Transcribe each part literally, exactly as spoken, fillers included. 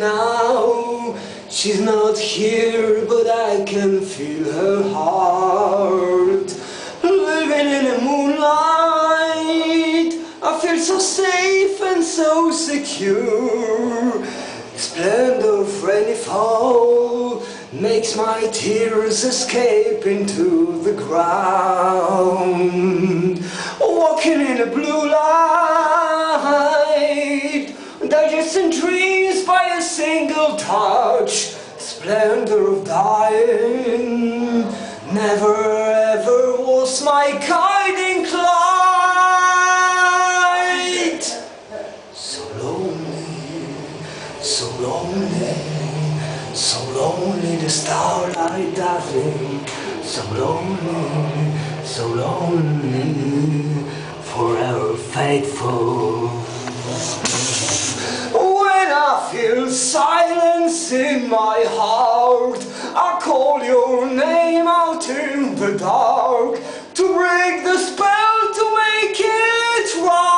now. She's not here, but I can feel her heart. Living in the moonlight, I feel so safe and so secure. The splendor of rainy fall makes my tears escape into the ground. Walking in the blue light, digesting dreams by a single touch. Splendor of dying never ever was my guiding light. So lonely, so lonely, so lonely, the starlight dazzling. So lonely, so lonely, forever faithful. When I feel silence in my heart, I call your name out in the dark to break the spell, to make it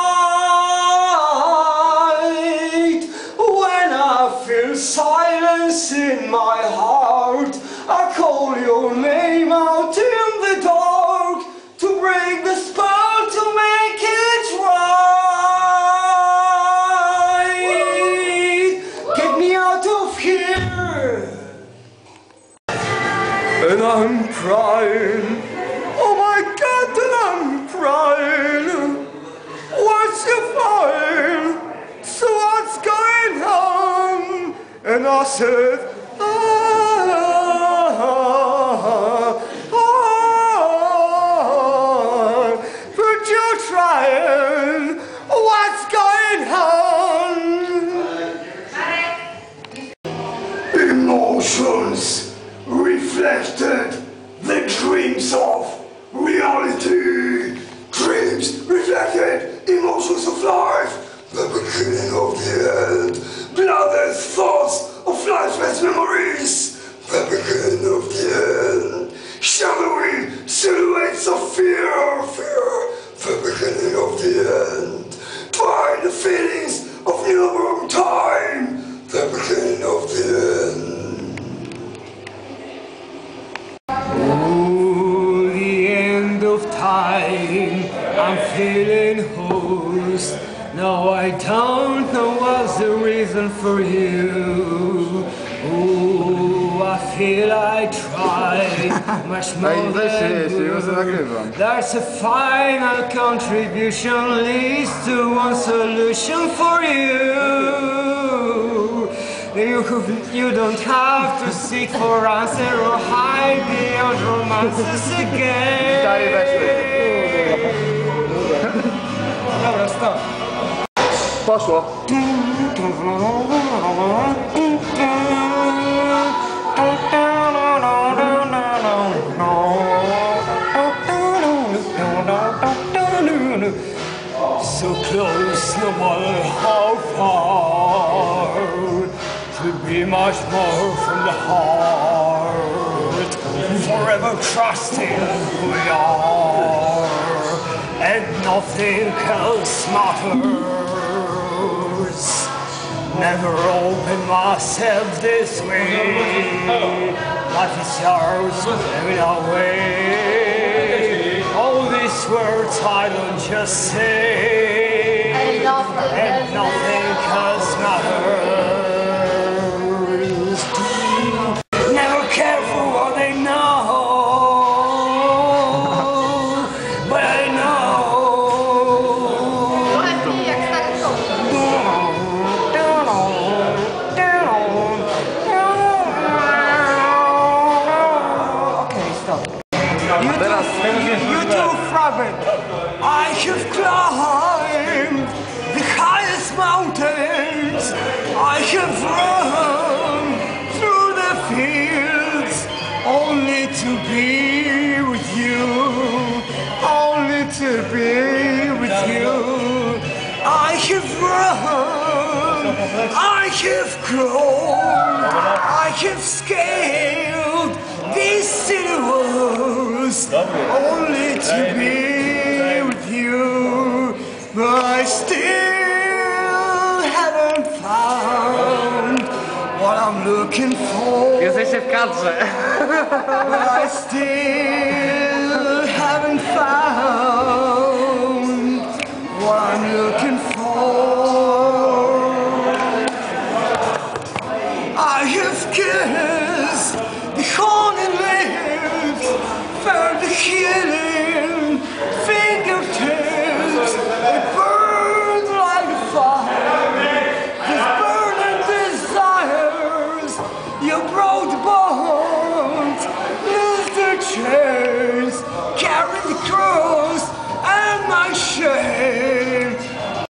right. When I feel silence in my heart, I call your name out in the dark to break the spell, to make it right. Get me out of here. And I'm crying. Oh my God, and I'm crying. What's your fine? So what's going on? And I said, ah, ah, ah, but you're trying. What's going on? Emotions reflected the dreams of reality. Dreams reflected emotions of life. The beginning of the end. Bloodless thoughts of lifeless memories. The beginning of the end. Shadowy silhouettes of fear, fear. The beginning of the end. Find the feelings of newborn time. The beginning of the end. Oh, the end of time. I'm feeling host. No, I don't know what's the reason for you. Oh, I feel I tried much more than you. There's a final contribution, leads to one solution for you. You, you don't have to seek for answer or hide beyond romances again. Dobra, stop. Poszło. So close, no matter how far, to be much more from the heart, forever trusting who we are, and nothing else matters. Never open myself this way. Life is yours, living away. All these words I don't just say, and nothing else matters. Never care for what they know, but I know. Okay, stop. You Teraz you too fragment. I have climbed the highest mountains. I have run through the fields only to be with you, only to be with you. I have run, I have grown, I have scaled these city walls only to be with you, but I still haven't found what I'm looking for. Jesteście w kadrze. But I still haven't found what I'm looking for. I have kissed the haunted lips, felt the healing fingertips. It burned like a fire. These burning desires, you broke the bone.